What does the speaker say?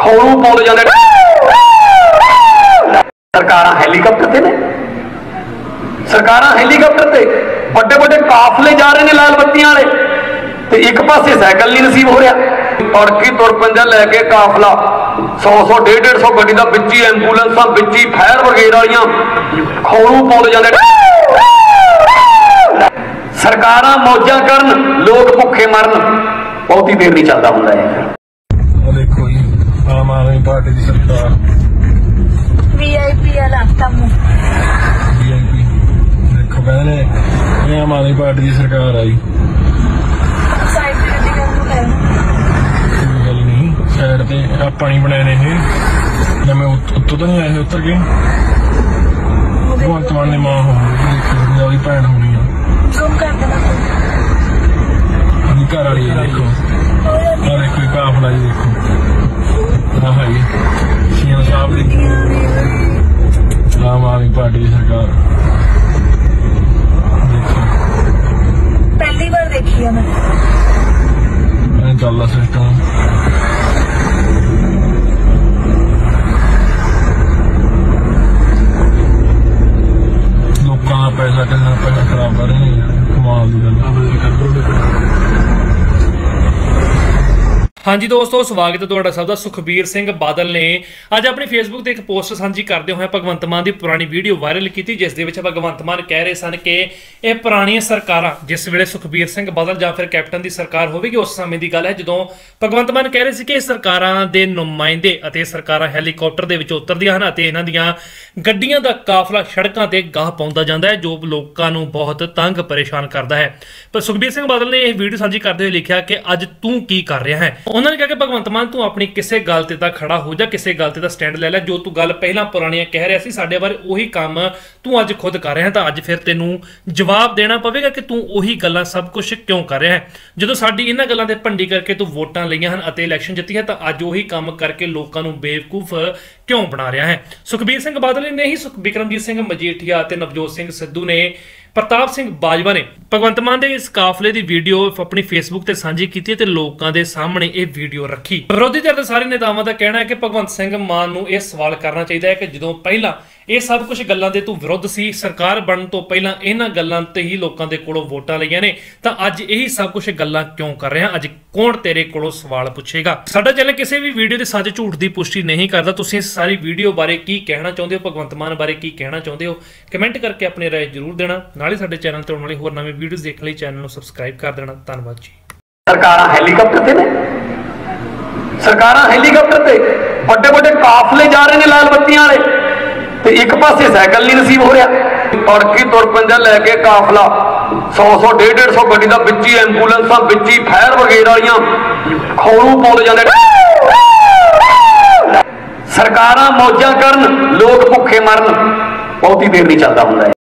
ਖੌਰੂ ਪਾਉਂਦੇ ਜਾਂਦੇ। ਸਰਕਾਰਾਂ ਹੈਲੀਕਾਪਟਰ ਤੇ ਨੇ, ਸਰਕਾਰਾਂ ਹੈਲੀਕਾਪਟਰ ਤੇ ਵੱਡੇ ਵੱਡੇ ਕਾਫਲੇ ਜਾ ਰਹੇ ਨੇ ਲਾਲ ਬੱਤੀਆਂ ਵਾਲੇ, ਤੇ ਇੱਕ ਪਾਸੇ ਸਾਈਕਲ ਨਹੀਂ ਨਸੀਬ ਹੋ ਰਿਹਾ। ਤੜਕੀ ਤੁਰ ਪੈਂਦਾ ਲੈ ਕੇ ਕਾਫਲਾ 100 150 ਗੱਡੀ ਦਾ, ਵਿੱਚ ਹੀ ਐਂਬੂਲੈਂਸਾਂ, ਵਿੱਚ ਹੀ ਫਾਇਰ ਬ੍ਰਿਗੇਡ ਵਾਲੀਆਂ, ਖੌਰੂ ਪਾਉਂਦੇ ਜਾਂਦੇ। ਸਰਕਾਰਾਂ ਮੌਜਾਂ ਕਰਨ, ਲੋਕ ਭੁੱਖੇ ਮਰਨ, ਬਹੁਤੀ ਦੇਰ ਨਹੀਂ ਚੱਲਦਾ ਹੁੰਦਾ ਇਹ। देखो जी आम आदमी पार्टी की सरकार VIP वाला तमु VIP देखो कहने ये आम आदमी पार्टी की सरकार आई। साइड पे गड्डी कर कोई गल नहीं, साइड पे ਆਪਾਂ ਨਹੀਂ ਬਣਾਏ ਨੇ ਇਹ, ਜਿਵੇਂ ਉੱਤੋਂ ਤਾਂ ਨਹੀਂ ਆਏ ਉਤਰ ਕੇ ਭਗਵੰਤ ਮਾਨ ਦੀ ਮਾਂ ਹੋਊਗੀ, ਉਹਦੀ ਭੈਣ ਹੋਣੀ ਆ, ਜ਼ੂਮ ਕਰ ਦੇਣਾ ਉਹਦੀ ਘਰ ਵਾਲੀ ਦੇਖੋ। और एक कोई काफला जी देखो, हाँ जी सीएम साहब की आम आदमी पार्टी की सरकार देखो, पहली बार देखी है मैं चलता सिस्टम। लोगों का पैसा कितना पैसा खराब कर रहे हैं, कमाल की गल। हाँ जी दोस्तों, स्वागत है तुहाडा सब दा। सुखबीर सिंह बादल ने अज अपनी फेसबुक ते एक पोस्ट साझी करते हुए भगवंत मान की पुरानी वीडियो वायरल की, जिस दे विच भगवंत मान कह रहे सन कि यह पुरानियां सरकारां, जिस वेले सुखबीर सिंह बादल जां फिर कैप्टन की सरकार होवेगी, उस समय की गल है जदों भगवंत मान कह रहे सी कि सरकारां दे नुमाइंदे अते सरकारां हैलीकॉप्टर दे विच उतरदियां हन अते इन्हां दियां गड्डियां दा काफला सड़कां ते गाह पाउंदा जांदा है, जो लोकां नूं बहुत तंग परेशान करदा है। पर सुखबीर सिंह बादल ने यह वीडियो साझी करते हुए लिखा कि अज तू की कर रहा है। उन्होंने कहा कि भगवंत मान तू अपनी किसी गल ते तां खड़ा हो जा, किसी गल ते तां स्टैंड ले लै, जो तू गल पहलां पुरानियां कह रहा सी साडे बारे उही काम तू अज खुद कर रहा है, तां अज फिर तैनूं जवाब देना पवेगा कि तू उही गल्लां सब कुछ क्यों कर रहा है। जदों साडी इन्हां गल्लां ते भंडी करके तू वोटां लईआं हन अते इलैक्शन जित्ती है, तां अज उही काम करके लोकां नूं बेवकूफ क्यों बना रहा है। सुखबीर सिंह बादल ने ही बिक्रमजीत सिंह मजीठिया ते नवजोत सिंह सिद्धू ने, प्रताप सिंह बाजवा ने भगवंत मान के इस काफले की वीडियो अपनी फेसबुक से साझी की ते लोगों के सामने ये वीडियो रखी। विरोधी धिर के सारे नेतावां का कहना है कि भगवंत सिंह मान नूं यह सवाल करना चाहिए है कि जदों पहला ये सब कुछ गल्लां दे तू विरुद्ध सी, सरकार बनन तो पहला इन्हां गल्लां ते ही लोकां दे कोलों वोटां लईआं ने, तां अज यही सब कुछ गल्लां क्यों कर रहे हैं, अज कौन तेरे कोलों सवाल पुछेगा। साडा चैनल किसी भी वीडियो के सच झूठ की पुष्टि नहीं करता। तुसीं इस सारी वीडियो बारे की कहना चाहुंदे हो, भगवंत मान बारे की कहना चाहुंदे हो, कमेंट करके अपनी राय जरूर देना। नाल ही साडे चैनल ते आउण वाली होर नवीं वीडियोज़ देखण लई चैनल नूं सबसक्राइब कर देना। धन्नवाद जी। सरकारां हैलीकाप्टर ते ने, सरकारां हैलीकाप्टर ते ਵੱਡੇ ਵੱਡੇ ਕਾਫਲੇ ਜਾ ਰਹੇ ਨੇ ਲਾਲ ਬੱਤੀਆਂ ਵਾਲੇ, ਤੇ ਇੱਕ ਪਾਸੇ ਸਾਈਕਲ ਨਹੀਂ ਨਸੀਬ ਹੋ ਰਿਹਾ। ਤੜਕੀ ਤੁਰ ਪੈਂਦਾ ਲੈ ਕੇ ਕਾਫਲਾ 100 150 ਗੱਡੀ ਦਾ, ਵਿੱਚ ਹੀ ਐਂਬੂਲੈਂਸਾਂ, ਵਿੱਚ ਹੀ ਫਾਇਰ ਬ੍ਰਿਗੇਡ ਵਾਲੀਆਂ, ਖੌਰੂ ਪਾਉਂਦੇ ਜਾਂਦੇ। ਸਰਕਾਰਾਂ ਮੌਜਾਂ ਕਰਨ, ਲੋਕ ਭੁੱਖੇ ਮਰਨ, ਬਹੁਤੀ ਦੇਰ ਨਹੀਂ ਚੱਲਦਾ ਹੁੰਦਾ।